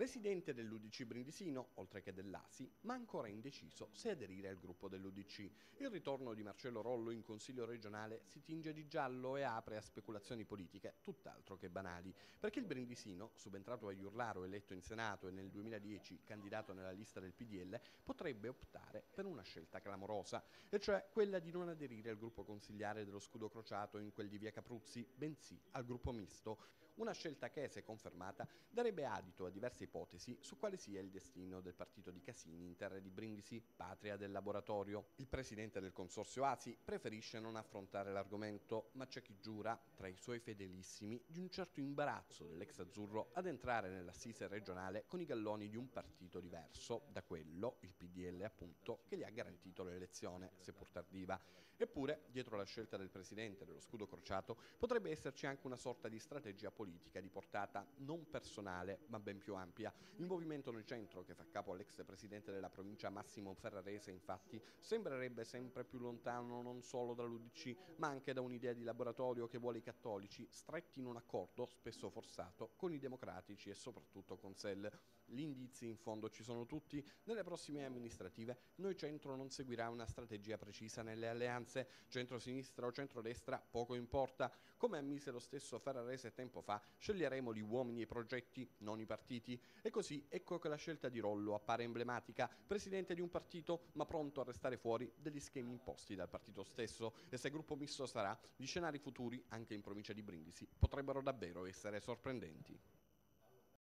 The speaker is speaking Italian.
presidente dell'UDC Brindisino, oltre che dell'ASI, ma ancora indeciso se aderire al gruppo dell'UDC. Il ritorno di Marcello Rollo in Consiglio regionale si tinge di giallo e apre a speculazioni politiche tutt'altro che banali, perché il Brindisino, subentrato a Iurlaro, eletto in Senato e nel 2010 candidato nella lista del PDL, potrebbe optare per una scelta clamorosa, e cioè quella di non aderire al gruppo consigliare dello scudo crociato in quel di via Capruzzi, bensì al gruppo misto. Una scelta che, se confermata, darebbe adito a diverse ipotesi su quale sia il destino del partito di Casini in terra di Brindisi, patria del laboratorio. Il presidente del consorzio ASI preferisce non affrontare l'argomento, ma c'è chi giura, tra i suoi fedelissimi, di un certo imbarazzo dell'ex azzurro ad entrare nell'assise regionale con i galloni di un partito diverso da quello, il PDL appunto, che gli ha garantito l'elezione, seppur tardiva. Eppure, dietro la scelta del presidente dello scudo crociato, potrebbe esserci anche una sorta di strategia politica di portata non personale, ma ben più ampia. Il movimento nel centro, che fa capo all'ex presidente della provincia Massimo Ferrarese, infatti, sembrerebbe sempre più lontano non solo dall'UDC, ma anche da un'idea di laboratorio che vuole i cattolici stretti in un accordo, spesso forzato, con i democratici e soprattutto con SEL. Gli indizi in fondo ci sono tutti. Nelle prossime amministrative Noi Centro non seguirà una strategia precisa nelle alleanze, centro-sinistra o centrodestra poco importa. Come ammise lo stesso Ferrarese tempo fa, sceglieremo gli uomini e i progetti, non i partiti. E così ecco che la scelta di Rollo appare emblematica, presidente di un partito ma pronto a restare fuori degli schemi imposti dal partito stesso. E se gruppo misto sarà, gli scenari futuri, anche in provincia di Brindisi, potrebbero davvero essere sorprendenti.